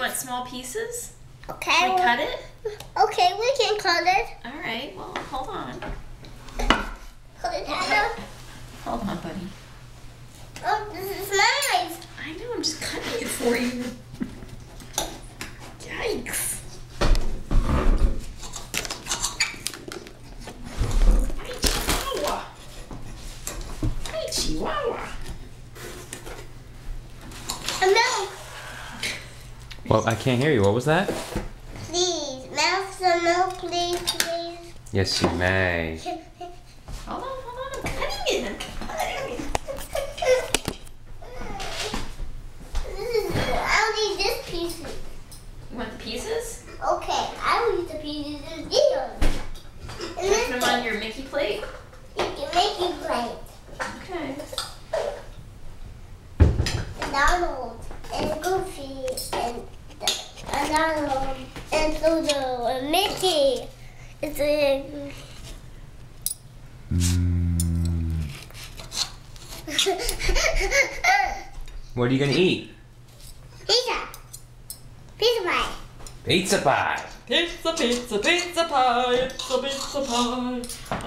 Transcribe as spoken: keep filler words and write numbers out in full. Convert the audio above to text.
want small pieces? Okay. Should we cut it? Okay, we can cut it. All right. Well, hold on. Cut it out. Hold on, buddy. Oh, this is nice. I know. I'm just cutting it for you. Yikes. Hi, Chihuahua. Hi, Chihuahua. No. Well, I can't hear you. What was that? Please, mouth some milk, please, please. Yes, you may. Hold on, hold on. I'm cutting it. I'm cutting it. This is, I'll need this piece. You want the pieces? Okay, I will use the pieces in here. And Put then them on your Mickey plate? you can make it right. Okay. And Donald and Goofy and, the, and Donald and Pluto and Mickey. It's a... Mm. What are you gonna eat? Pizza. Pizza pie. Pizza pie. Pizza, pizza, pizza pie. Pizza, pizza pie.